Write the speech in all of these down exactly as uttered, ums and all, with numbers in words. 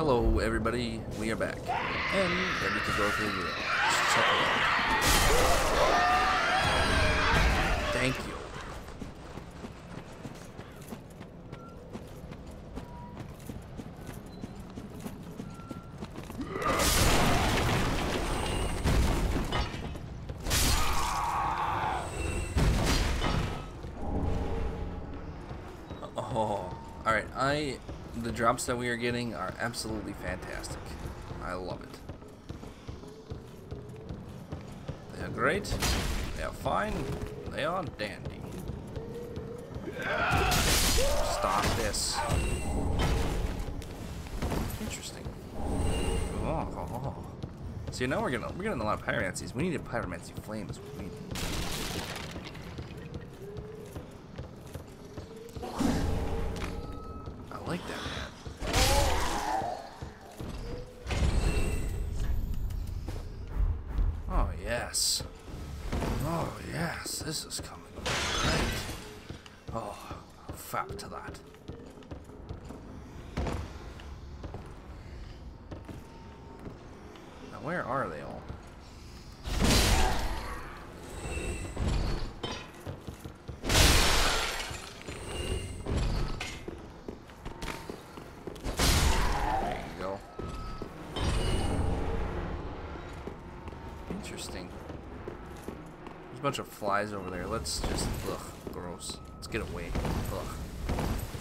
Hello everybody, we are back and ready to go through the let's check it out. Thank you. Oh, alright, I the drops that we are getting are absolutely fantastic. I love it. They are great. They are fine. They are dandy. Stop this. Interesting. Oh, oh, oh. See, now we're gonna we're getting a lot of pyromancies. We need a pyromancy flame. Is what we need. I like that, man. Oh yes. Oh yes, this is coming great. Oh, fap to that. Now where are they all? Interesting. There's a bunch of flies over there. Let's just, ugh, gross. Let's get away. Ugh.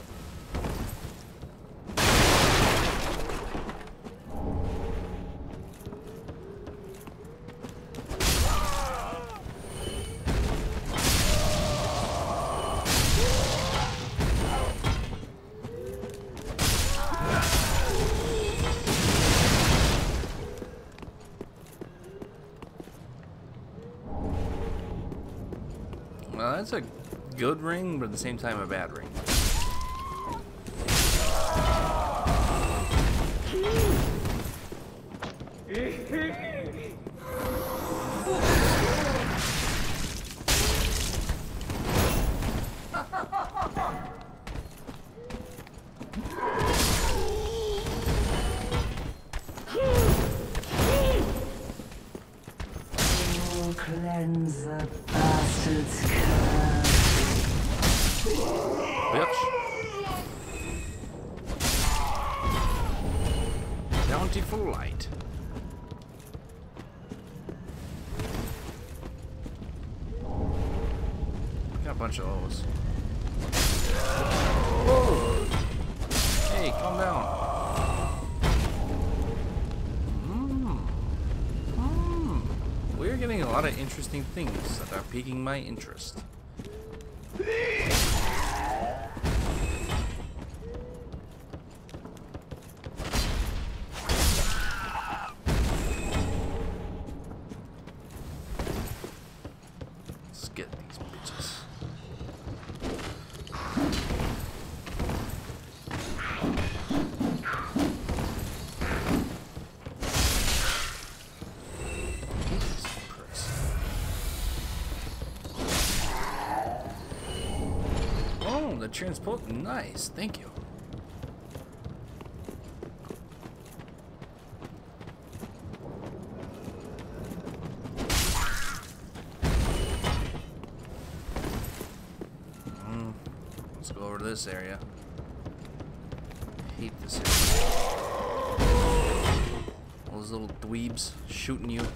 Well, that's a good ring, but at the same time a bad ring. Cleanse the bastard's curse. Bitch. Bountiful light. Got a bunch of those. Whoa. Hey, calm down. We're getting a lot of interesting things that are piquing my interest. Let's get these bitches. The transport, nice, thank you. Mm, let's go over to this area. I hate this area. All those little dweebs shooting you.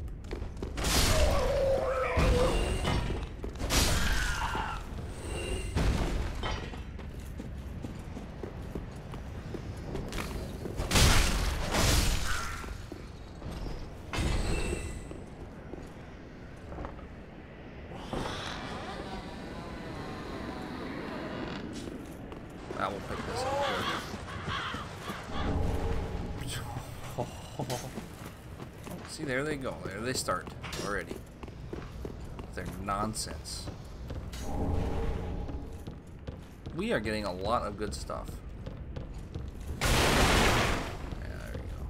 I will pick this up here. Oh, see, there they go. There they start already. They're nonsense. We are getting a lot of good stuff. Yeah, there you go.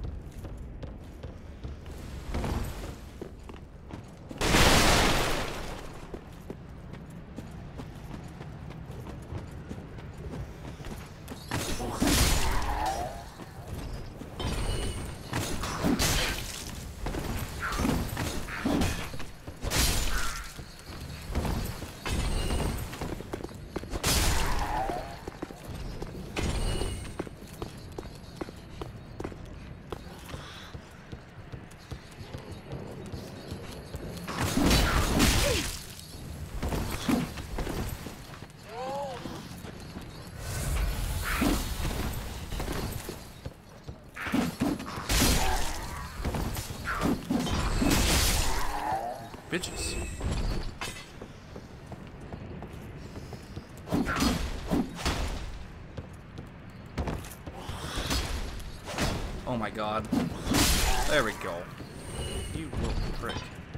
Oh my god. There we go. You little prick.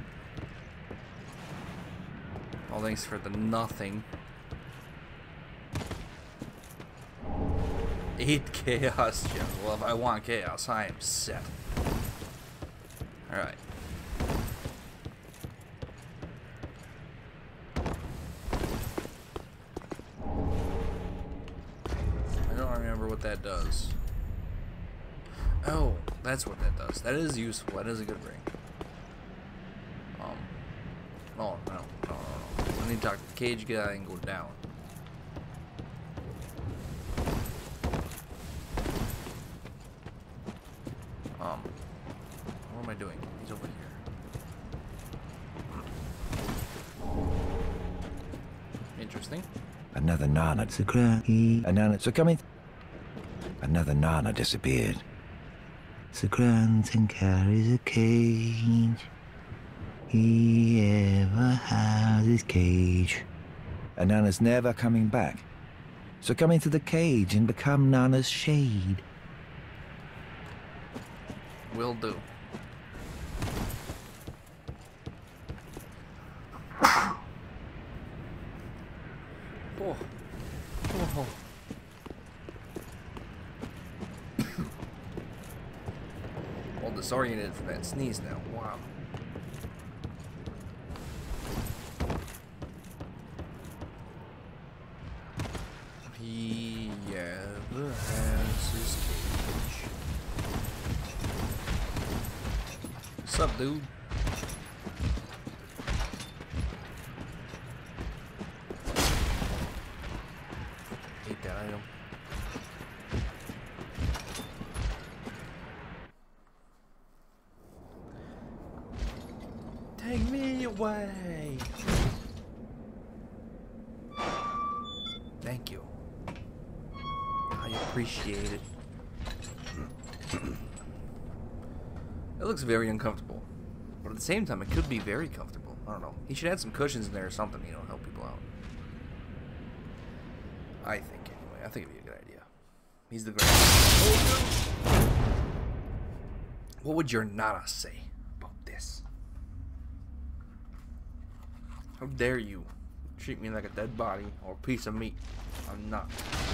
All thanks for the nothing. Eight chaos gems. Well, if I want chaos, I am set. Alright. I don't remember what that does. Oh, that's what that does. That is useful. That is a good ring. Um. Oh, no. No, no, no. I need to talk to the cage guy and go down. Um. What am I doing? He's over here. Interesting. Another Nana disappeared. Another so coming. Another Nana disappeared. Scranton carries a cage. He ever has his cage. And Nana's never coming back. So come into the cage and become Nana's shade. Will do. Oh. Oh. All disoriented from that sneeze now. Wow. He ever has his cage. What's up, dude? Hate that item. Take me away. Thank you. I appreciate it. It looks very uncomfortable, but at the same time, it could be very comfortable. I don't know. He should add some cushions in there or something, you know, help people out. I think, anyway. I think it'd be a good idea. He's the great. What would your Nana say about this? How dare you treat me like a dead body or a piece of meat? I'm not.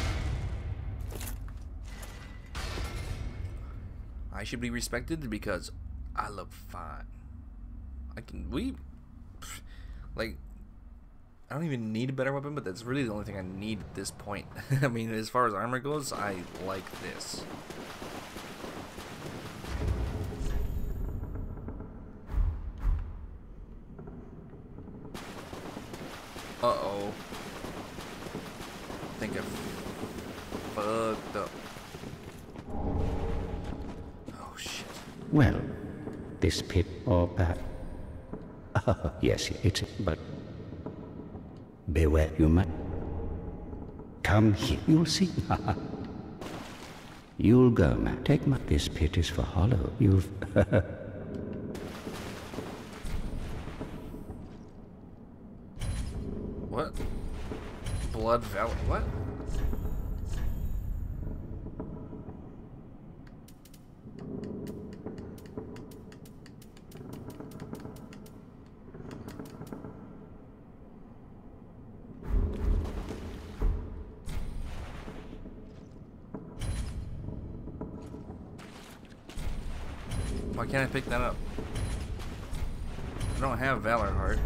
I should be respected because I look fine. I can, we, like, I don't even need a better weapon, but that's really the only thing I need at this point. I mean, as far as armor goes, I like this. Uh-oh. I think I fucked up. Oh, shit. Well, this pit or perhaps... Oh, yes, it's it, but... Beware, you might... Come here, you'll see. You'll go, man. Take my... This pit is for hollow. You've... What? Blood Valley? What? Why can't I pick that up? I don't have Valor Heart.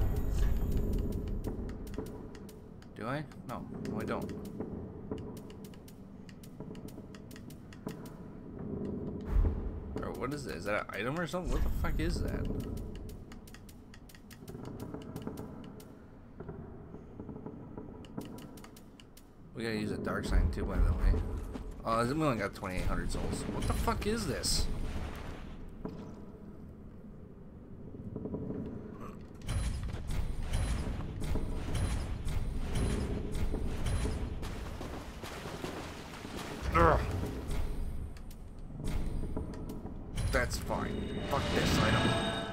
Do I? No, no I don't. Or what is that? Is that an item or something? What the fuck is that? We gotta use a dark sign too, by the way. Oh, we only got twenty-eight hundred souls. What the fuck is this? Ugh. That's fine. Fuck this item.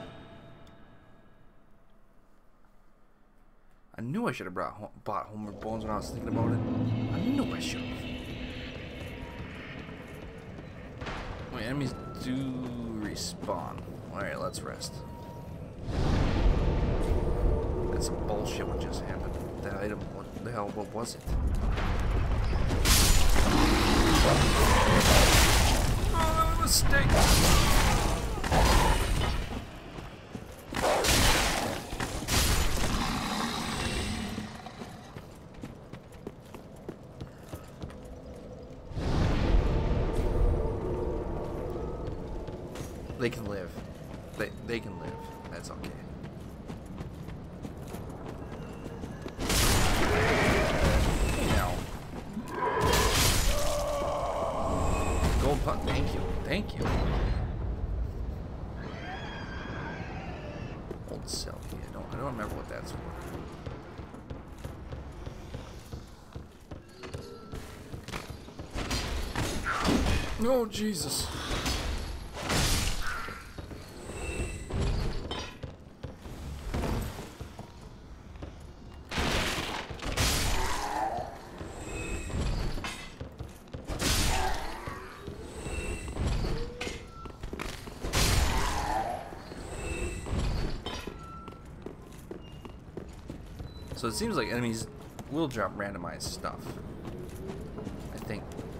I knew I should have brought bought Homeward Bones when I was thinking about it. I knew I should have. Wait, enemies do respawn. Alright, let's rest. That's some bullshit what just happened. The item, what the hell, what was it? Oh, mistake! They can live. They, they can live. That's okay. Gold punt, thank you, thank you. Old selfie, I don't, I don't remember what that's for. Oh Jesus! So it seems like enemies will drop randomized stuff. I think.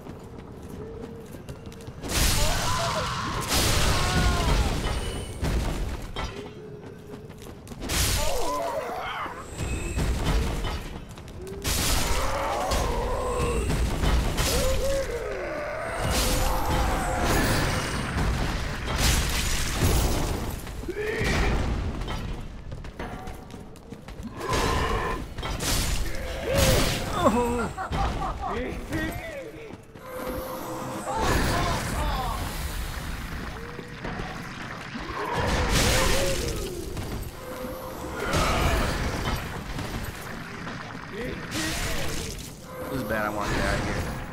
This is bad, I want to get out of here.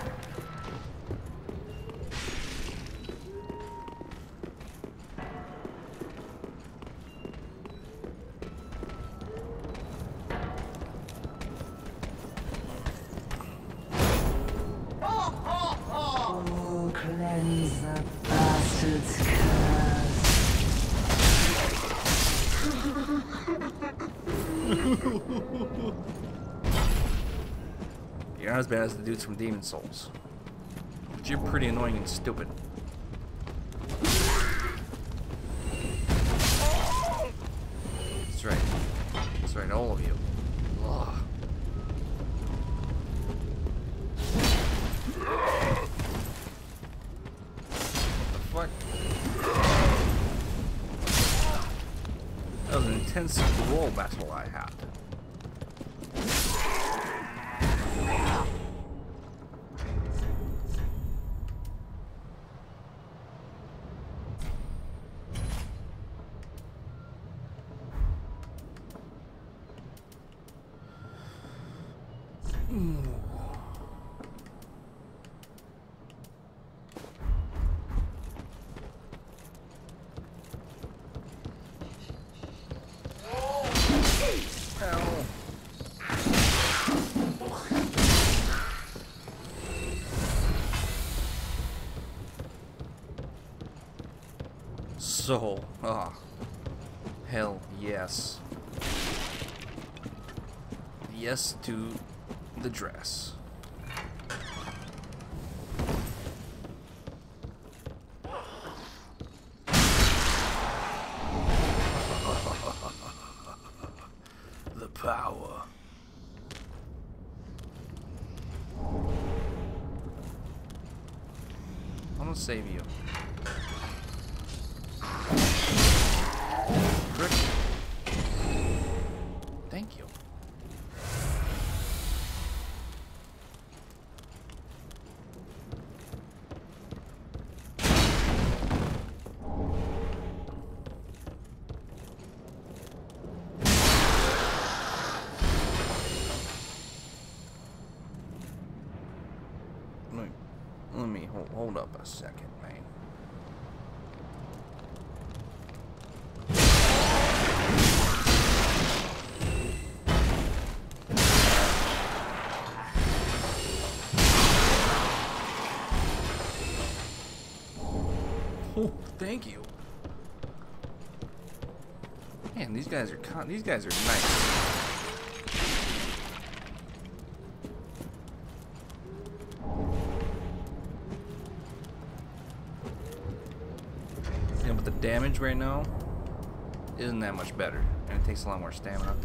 Oh, cleanse the bastard's curse. You're not as bad as the dudes from Demon Souls. But you're pretty annoying and stupid. That's right. That's right, all of you. Ugh. What the fuck? That was an intense roll battle I had. So, ah, hell yes. Yes to the dress. The power. I'm gonna save you. Frick. Thank you. Let me, let me hold, hold up a second, man. Oh, thank you. Man, these guys are con these guys are nice. Yeah, but the damage right now isn't that much better, and it takes a lot more stamina.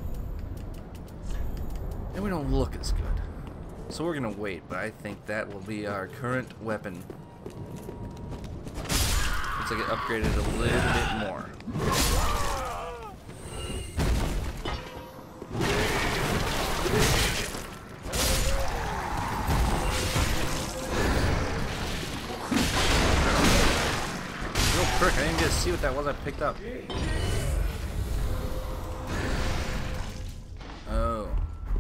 And we don't look as good. So we're gonna wait, but I think that will be our current weapon. Looks like it upgraded a little bit more. Real quick, I didn't get to see what that was I picked up. Oh.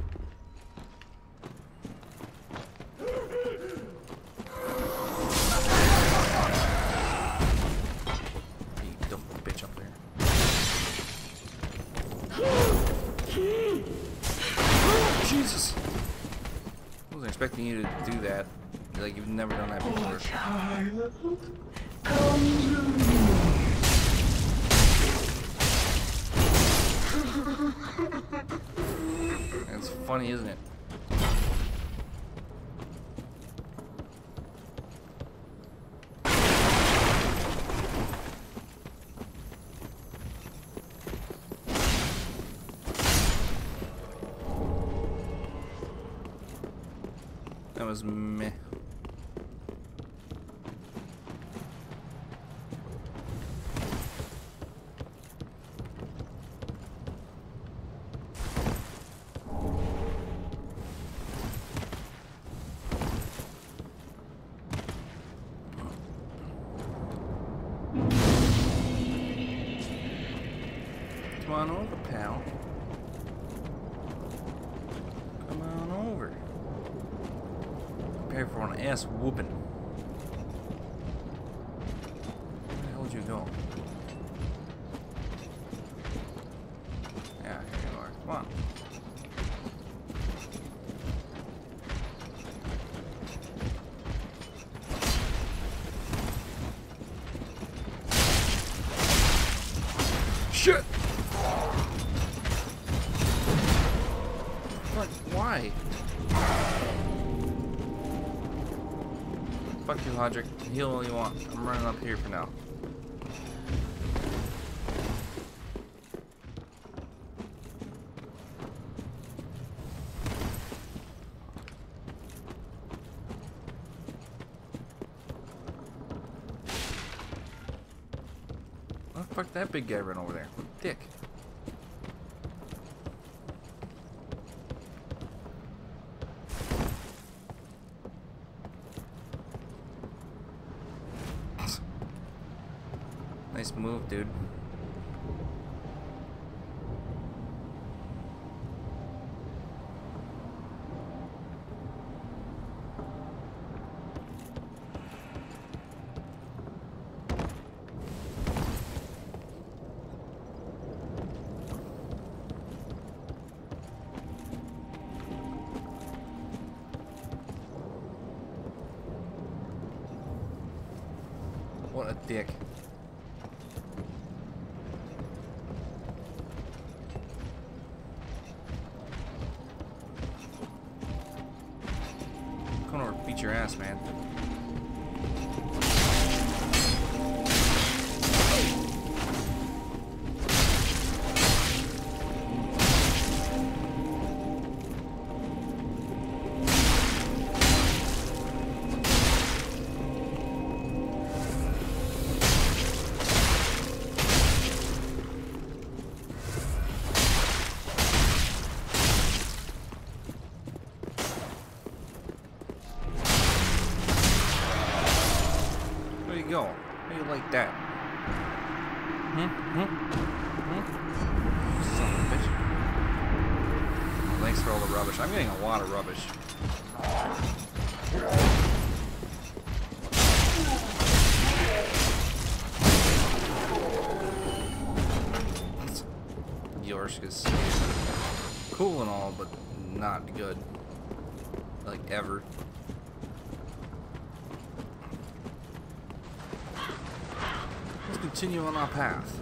Jesus! I wasn't expecting you to do that. Like, you've never done that before. It's funny, isn't it? That was meh. Come on over, pal. Come on over. Prepare for an ass whooping. Where the hell did you go? Yeah, here you are. Come on. Shit! What? Why? Fuck you, Hodrick. Heal all you want. I'm running up here for now. Why the fuck that big guy run over there? Dick. Nice move, dude. What a dick. Come over, beat your ass, man. Go. How do you like that? Hmm? Hmm? Hmm? Son of a bitch. Thanks for all the rubbish. I'm getting a lot of rubbish. Yorsk is cool and all, but not good. Like, ever. to continue on our path.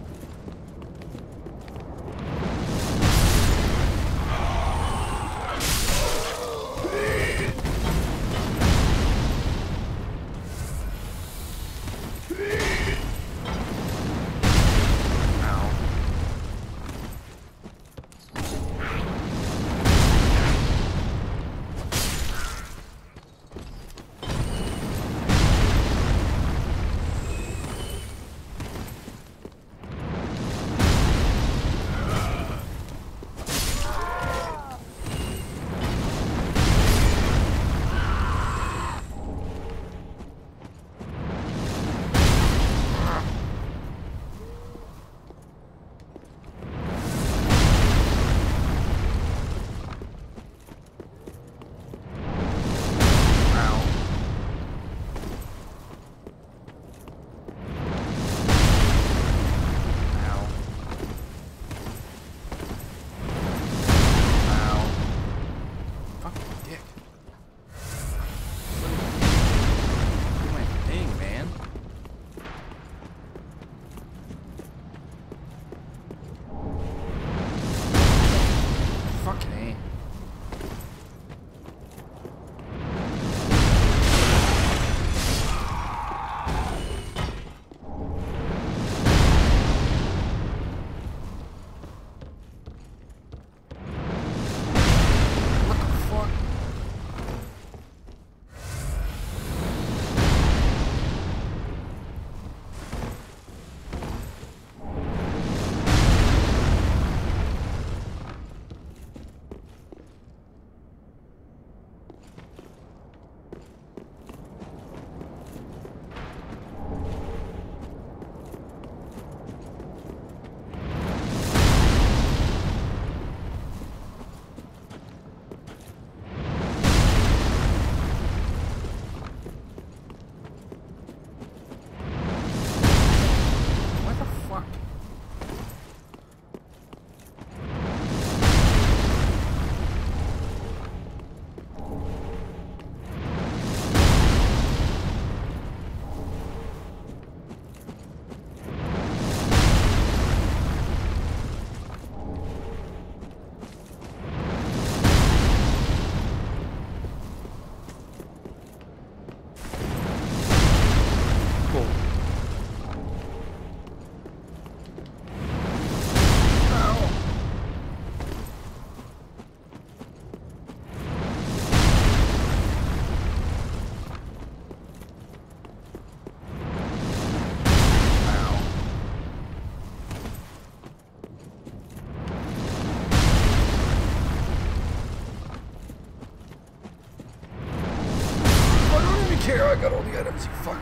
care, I got all the items, you fuck.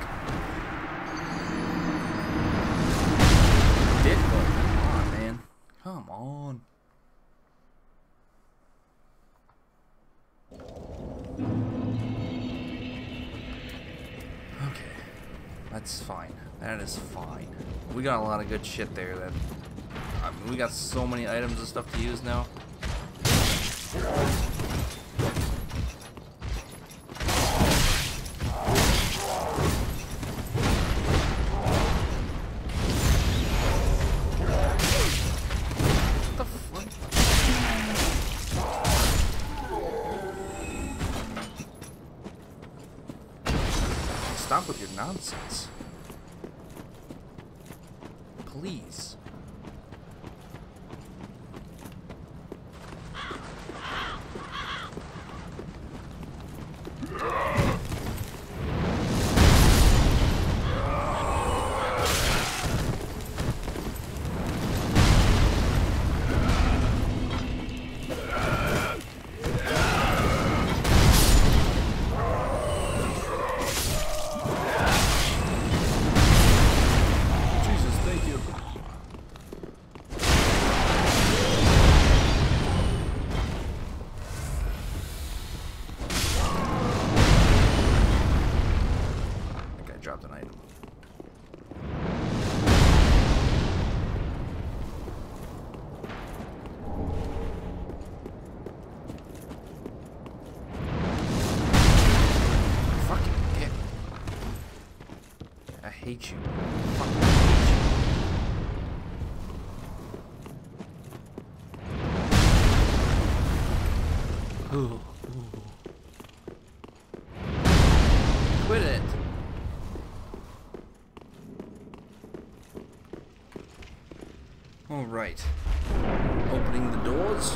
Dick boy, come on, man. Come on. Okay. That's fine. That is fine. We got a lot of good shit there that... I mean, we got so many items and stuff to use now. Stop with your nonsense. Please. Dropped an item. Fucking dick. I hate you. Fucking Ooh. Quit it. Alright. Opening the doors.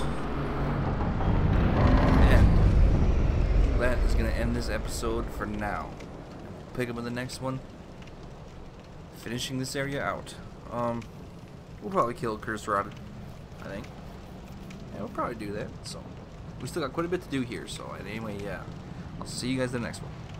And that is going to end this episode for now. Pick up in the next one. Finishing this area out. Um, we'll probably kill Curse Rotted, I think. Yeah, we'll probably do that. So, we still got quite a bit to do here. So, anyway, yeah. I'll see you guys in the next one.